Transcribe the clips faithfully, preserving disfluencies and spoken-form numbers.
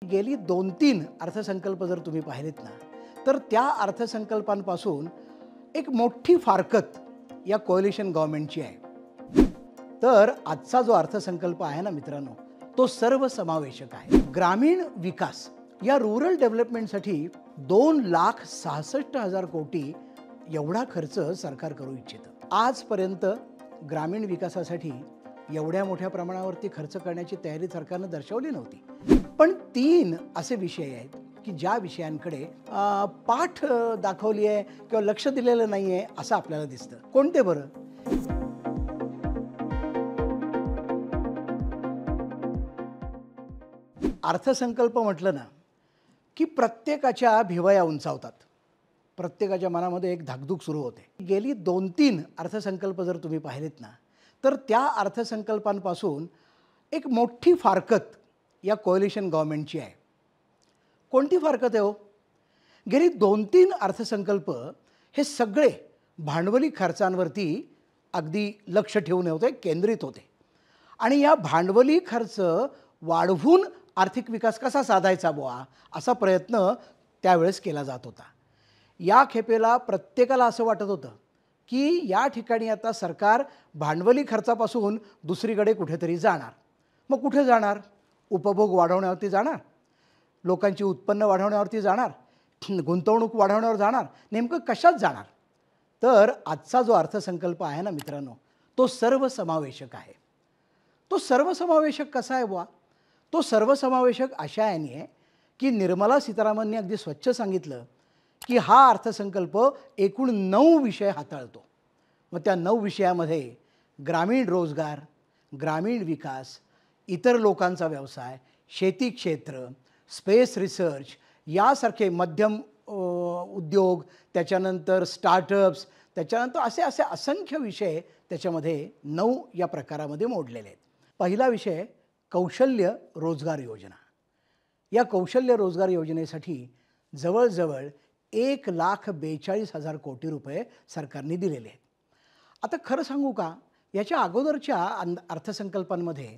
गेली दोन तीन अर्थसंकल्प जर तुम्ही पाहिलेत ना, तर त्या अर्थसंकल्पांपासून एक मोठी फारकत या कोalition गव्हर्नमेंटची आहे। तर आजचा जो अर्थसंकल्प आहे ना मित्रांनो, तो सर्वसमावेशक आहे। ग्रामीण विकास या रूरल डेव्हलपमेंटसाठी दोन लाख सहासष्ट हजार कोटी एवढा खर्च सरकार करू इच्छितं। आजपर्यंत ग्रामीण विकासासाठी एवढ्या मोठ्या प्रमाणावरती खर्च करण्याची तयारी सरकारने दर्शवली नव्हती। पण तीन असे विषय आहेत की ज्या विषयांकडे पाठ दाखवली आहे किंवा लक्ष दिलेलं नाहीये असं आपल्याला दिसतं। कोणते बरं? अर्थसंकल्प म्हटलं ना की प्रत्येकाच्या भिवया उंचावतात, प्रत्येकाच्या मनामध्ये एक धाकधूक सुरू होते। गेली दोन तीन अर्थसंकल्प जर तुम्ही पाहिलेत ना, तर त्या अर्थसंकल्पांपासून एक मोठी फारकत या कोalition गव्हर्नमेंटची आहे। कोणती फारकत आहे हो? गेली दोन तीन अर्थसंकल्प हे सगळे भांडवली खर्चांवरती अगदी लक्ष ठेवून होते, केंद्रित होते। आणि या भांडवली खर्च वाढवून आर्थिक विकास कसा साधायचा बुवा असा प्रयत्न त्यावेळेस केला जात होता। या खेपेला प्रत्येकाला असं वाटत होतं की या ठिकाणी आता सरकार भांडवली खर्चापासून दुसरीकडे कुठेतरी जाणार। मग कुठे जाणार? उपभोग वाढवण्यावरती जाणार, लोकांची उत्पन्न वाढवण्यावरती जाणार, गुंतवणूक वाढवण्यावर जाणार, नेमकं कशात जाणार? तर आजचा जो अर्थसंकल्प आहे ना मित्रांनो, तो सर्वसमावेशक आहे। तो सर्वसमावेशक कसा आहे बुवा? तो सर्वसमावेशक अशा याने आहे की निर्मला सीतारामनने अगदी स्वच्छ सांगितलं की हा अर्थसंकल्प एकूण नऊ विषय हाताळतो। मग त्या नऊ विषयामध्ये ग्रामीण रोजगार, ग्रामीण विकास, इतर लोकांचा व्यवसाय, शेती क्षेत्र, स्पेस रिसर्च यासारखे मध्यम उद्योग, त्याच्यानंतर स्टार्टअप्स, त्याच्यानंतर असे असे असंख्य विषय त्याच्यामध्ये नऊ या प्रकारामध्ये मोडलेले आहेत। पहिला विषय कौशल्य रोजगार योजना। या कौशल्य रोजगार योजनेसाठी जवळजवळ एक लाख बेचाळीस हजार कोटी रुपये सरकारने दिलेले आहेत। आता खरं सांगू का, याच्या अगोदरच्या अर्थसंकल्पांमध्ये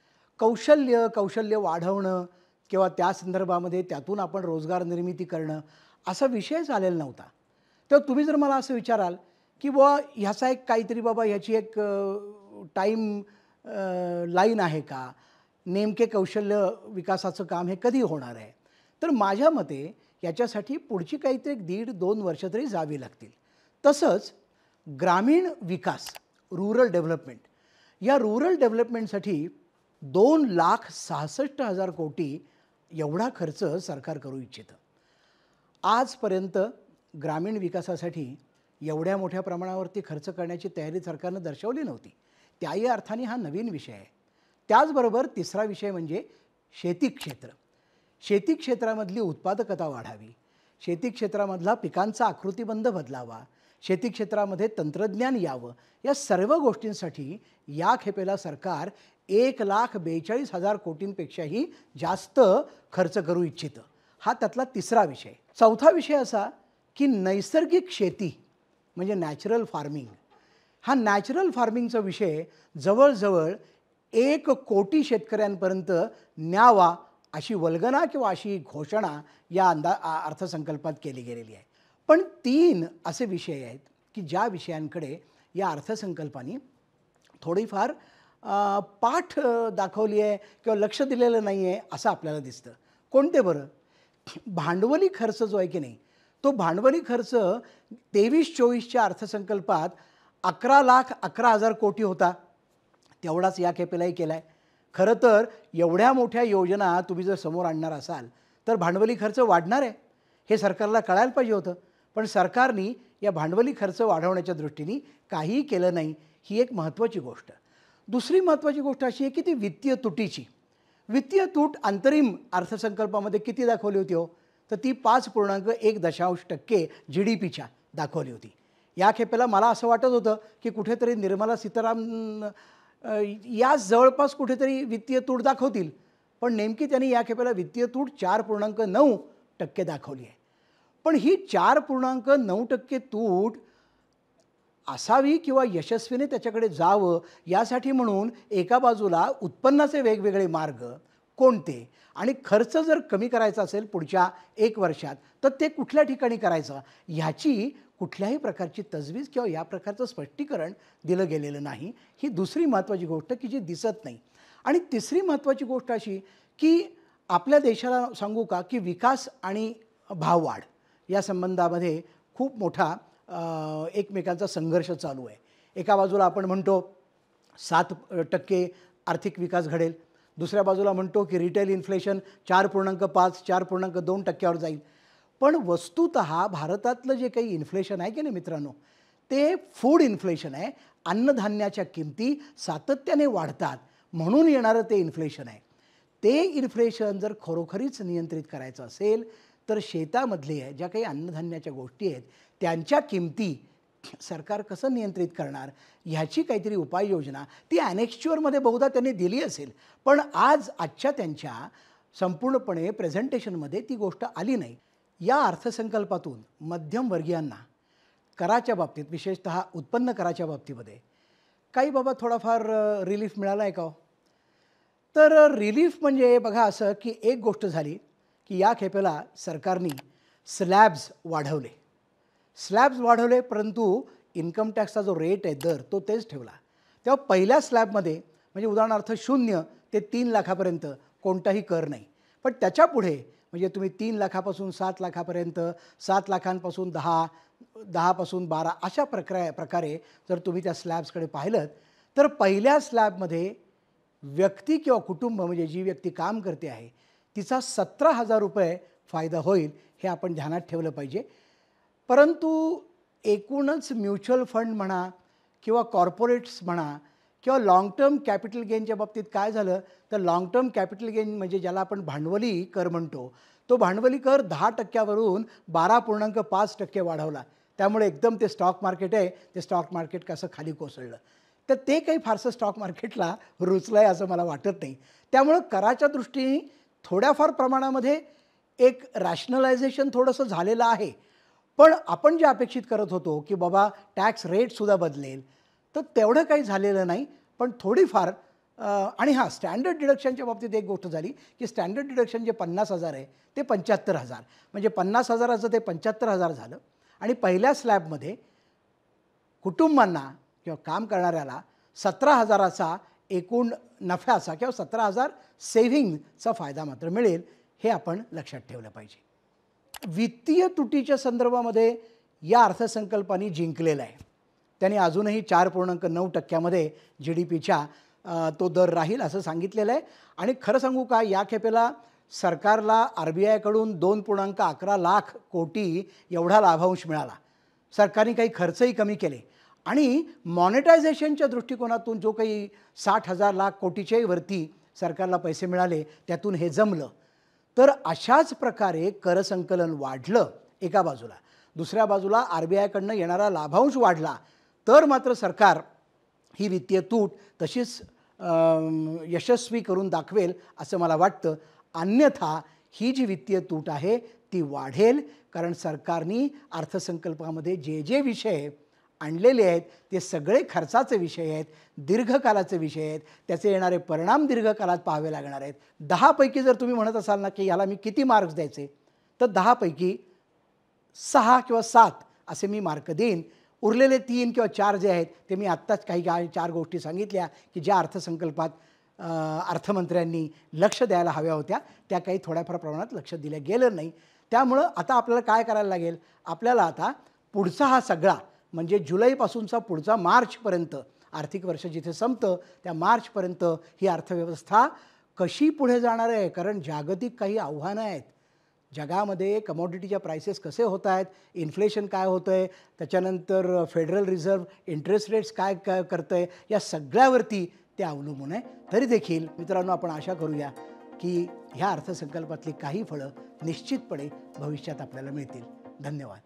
कौशल्य कौशल्य वाढवणं किंवा त्या संदर्भामध्ये त्यातून आपण रोजगार निर्मिती करणं असा विषयच आलेला नव्हता। तर तुम्ही जर मला असं विचाराल की बुवा ह्याचा एक काहीतरी बाबा ह्याची एक टाईम लाईन आहे का, नेमके कौशल्य विकासाचं काम हे कधी होणार आहे, तर माझ्या मते याच्यासाठी पुढची काहीतरी दीड दोन वर्ष तरी जावी लागतील। तसंच ग्रामीण विकास रूरल डेव्हलपमेंट या रूरल डेव्हलपमेंटसाठी दोन लाख सहासष्ट हजार कोटी एवढा खर्च सरकार करू इच्छितं। आजपर्यंत ग्रामीण विकासासाठी एवढ्या मोठ्या प्रमाणावरती खर्च करण्याची तयारी सरकारने दर्शवली नव्हती। त्याही अर्थाने हा नवीन विषय आहे। त्याचबरोबर तिसरा विषय म्हणजे शेती क्षेत्र। शेती क्षेत्रामधली उत्पादकता वाढावी, शेती क्षेत्रामधला पिकांचा आकृतिबंध बदलावा, शेती क्षेत्रामध्ये तंत्रज्ञान यावं, या सर्व गोष्टींसाठी या खेपेला सरकार एक लाख बेचाळीस हजार कोटींपेक्षाही जास्त खर्च करू इच्छितं। हा त्यातला तिसरा विषय। चौथा विषय असा की नैसर्गिक शेती म्हणजे नॅचरल फार्मिंग। हा नॅचरल फार्मिंगचा विषय जवळजवळ एक कोटी शेतकऱ्यांपर्यंत न्यावा अशी वल्गना किंवा अशी घोषणा या अंदा अर्थसंकल्पात केली गेलेली आहे। पण तीन असे विषय आहेत की ज्या विषयांकडे या अर्थसंकल्पाने थोडीफार पाठ दाखवली आहे किंवा लक्ष दिलेलं नाही आहे असं आपल्याला दिसतं। कोणते बरं? भांडवली खर्च जो आहे की नाही, तो भांडवली खर्च तेवीस चोवीसच्या अर्थसंकल्पात अकरा लाख अकरा हजार कोटी होता, तेवढाच या खेपेलाही केला आहे। खरं तर एवढ्या मोठ्या योजना तुम्ही जर समोर आणणार असाल तर भांडवली खर्च वाढणार आहे हे सरकारला कळायला पाहिजे होतं। पण सरकारने या भांडवली खर्च वाढवण्याच्या दृष्टीने काहीही केलं नाही, ही एक महत्त्वाची गोष्ट। दुसरी महत्त्वाची गोष्ट अशी आहे की ती वित्तीय तुटीची। वित्तीय तूट अंतरिम अर्थसंकल्पामध्ये किती दाखवली होती हो? तर ती पाच पूर्णांक एक दशांश टक्के जी डी पीच्या दाखवली होती। या खेपेला मला असं वाटत होतं की कुठेतरी निर्मला सीतारामन या जवळपास कुठेतरी वित्तीय तूट दाखवतील, पण नेमकी त्यांनी या खेपेला वित्तीय तूट चार पूर्णांक नऊ टक्के दाखवली आहे। पण ही चार पूर्णांक नऊ टक्के तूट असावी किंवा यशस्वीने त्याच्याकडे जावं यासाठी म्हणून एका बाजूला उत्पन्नाचे वेगवेगळे मार्ग, कोणते आणि खर्च जर कमी करायचा असेल पुढच्या एक वर्षात तर ते कुठल्या ठिकाणी करायचं ह्याची कुठल्याही प्रकारची तजवीज किंवा या प्रकारचं स्पष्टीकरण दिलं गेलेलं नाही। ही दुसरी महत्त्वाची गोष्ट की जी दिसत नाही। आणि तिसरी महत्त्वाची गोष्ट अशी की आपल्या देशाला सांगू का की विकास आणि भाववाढ या संबंधामध्ये खूप मोठा एकमेकांचा संघर्ष चालू आहे। एका बाजूला आपण म्हणतो सात टक्के आर्थिक विकास घडेल, दुसऱ्या बाजूला म्हणतो की रिटेल इन्फ्लेशन चार पूर्णांक पाच चार पूर्णांक दोन टक्क्यावर जाईल। पण वस्तुतः भारतातलं जे काही इन्फ्लेशन आहे की नाही मित्रांनो, ते फूड इन्फ्लेशन आहे। अन्नधान्याच्या किमती सातत्याने वाढतात म्हणून येणारं ते इन्फ्लेशन आहे। ते इन्फ्लेशन जर खरोखरीच नियंत्रित करायचं असेल तर शेतामधले ज्या काही अन्नधान्याच्या गोष्टी आहेत त्यांच्या किमती सरकार कसं नियंत्रित करणार ह्याची काहीतरी उपाययोजना ती ॲनेक्स्चरमध्ये बहुधा त्यांनी दिली असेल, पण आज आजच्या त्यांच्या संपूर्णपणे प्रेझेंटेशनमध्ये ती गोष्ट आली नाही। या अर्थसंकल्पातून मध्यमवर्गीयांना कराच्या बाबतीत विशेषतः उत्पन्न कराच्या बाबतीमध्ये काही बाबा थोडाफार रिलीफ मिळाला आहे का हो? तर रिलीफ म्हणजे बघा असं की एक गोष्ट झाली की या खेपेला सरकारने स्लॅब्स वाढवले स्लॅब्स वाढवले परंतु इन्कम टॅक्सचा जो रेट आहे दर तो तेच ठेवला। तेव्हा पहिल्या स्लॅबमध्ये म्हणजे उदाहरणार्थ शून्य ते तीन लाखापर्यंत कोणताही कर नाही, पण त्याच्यापुढे म्हणजे तुम्ही तीन लाखापासून सात लाखापर्यंत सात लाखांपासून दहा दहापासून बारा अशा प्रकारे प्रकारे जर तुम्ही त्या स्लॅब्सकडे पाहिलं तर पहिल्या स्लॅबमध्ये व्यक्ती किंवा कुटुंब म्हणजे जी व्यक्ती काम करते आहे तिचा सतरा हजार रुपये फायदा होईल हे आपण ध्यानात ठेवलं पाहिजे। परंतु एकूणच म्युच्युअल फंड म्हणा किंवा कॉर्पोरेट्स म्हणा किंवा लाँग टर्म कॅपिटल गेनच्या बाबतीत काय झालं तर लाँग टर्म कॅपिटल गेन म्हणजे ज्याला आपण भांडवली कर म्हणतो तो भांडवली कर दहा टक्क्यावरून बारा पूर्णांक पाच टक्के वाढवला। त्यामुळे एकदम ते स्टॉक मार्केट आहे ते स्टॉक मार्केट कसं खाली कोसळलं तर ते काही फारसं स्टॉक मार्केटला रुचलं आहे असं मला वाटत नाही। त्यामुळं कराच्या दृष्टीने थोड्याफार प्रमाणामध्ये एक रॅशनलायझेशन थोडंसं झालेलं आहे, पण आपण जे अपेक्षित करत होतो की बाबा टॅक्स रेटसुद्धा बदलेल तर तेवढं काही झालेलं नाही, पण थोडीफार आणि हां स्टँडर्ड डिडक्शनच्या बाबतीत एक गोष्ट झाली की स्टँडर्ड डिडक्शन जे पन्नास हजार आहे ते पंच्याहत्तर हजार म्हणजे पन्नास हजाराचं ते पंच्याहत्तर हजार झालं। आणि पहिल्या स्लॅबमध्ये कुटुंबांना किंवा काम करणाऱ्याला सतरा हजाराचा एकूण नफ्याचा किंवा सतरा हजार सेव्हिंगचा फायदा मात्र मिळेल हे आपण लक्षात ठेवलं पाहिजे। वित्तीय तुटीच्या संदर्भामध्ये या अर्थसंकल्पाने जिंकलेला आहे। त्यांनी अजूनही चार पूर्णांक नऊ टक्क्यामध्ये जी डी पीच्या तो दर राहील असं सांगितलेलं आहे। आणि खरं सांगू का या खेपेला सरकारला आर बी आयकडून दोन पूर्णांक अकरा लाख कोटी एवढा लाभांश मिळाला। सरकारने काही खर्चही कमी केले आणि मॉनिटायझेशनच्या दृष्टिकोनातून जो काही साठ हजार लाख कोटीच्याही वरती सरकारला पैसे मिळाले त्यातून हे जमलं। तर अशाच प्रकारे करसंकलन वाढलं एका बाजूला, दुसऱ्या बाजूला आर बी आयकडनं येणारा लाभांश वाढला तर मात्र सरकार ही वित्तीय तूट तशीच यशस्वी करून दाखवेल असं मला वाटतं। अन्यथा ही जी वित्तीय तूट आहे ती वाढेल, कारण सरकारने अर्थसंकल्पामध्ये जे जे विषय आणलेले आहेत ते सगळे खर्चाचे विषय आहेत, दीर्घकालाचे विषय आहेत, त्याचे येणारे परिणाम दीर्घकालात पाहावे लागणार आहेत। दहापैकी जर तुम्ही म्हणत असाल ना की याला मी किती मार्क्स द्यायचे तर दहापैकी सहा किंवा सात असे मी मार्क देईन। उरलेले तीन किंवा चार जे आहेत ते मी आत्ताच काही चार गोष्टी सांगितल्या की ज्या अर्थसंकल्पात अर्थमंत्र्यांनी लक्ष द्यायला हव्या होत्या त्या काही थोड्याफार प्रमाणात लक्ष दिलं गेलं नाही। त्यामुळं आता आपल्याला काय करायला लागेल, आपल्याला आता पुढचा हा सगळा म्हणजे जुलैपासूनचा पुढचा मार्चपर्यंत आर्थिक वर्ष जिथे संपतं त्या मार्चपर्यंत ही अर्थव्यवस्था कशी पुढे जाणार आहे, कारण जागतिक काही आव्हानं आहेत। जगामध्ये कमॉडिटीच्या प्राइसेस कसे होत आहेत, इन्फ्लेशन काय होतं आहे, त्याच्यानंतर फेडरल रिझर्व्ह इंटरेस्ट रेट्स काय काय करतं आहे, या सगळ्यावरती ते अवलंबून आहे। तरी देखील मित्रांनो आपण आशा करूया की ह्या अर्थसंकल्पातली काही फळं निश्चितपणे भविष्यात आपल्याला मिळतील। धन्यवाद।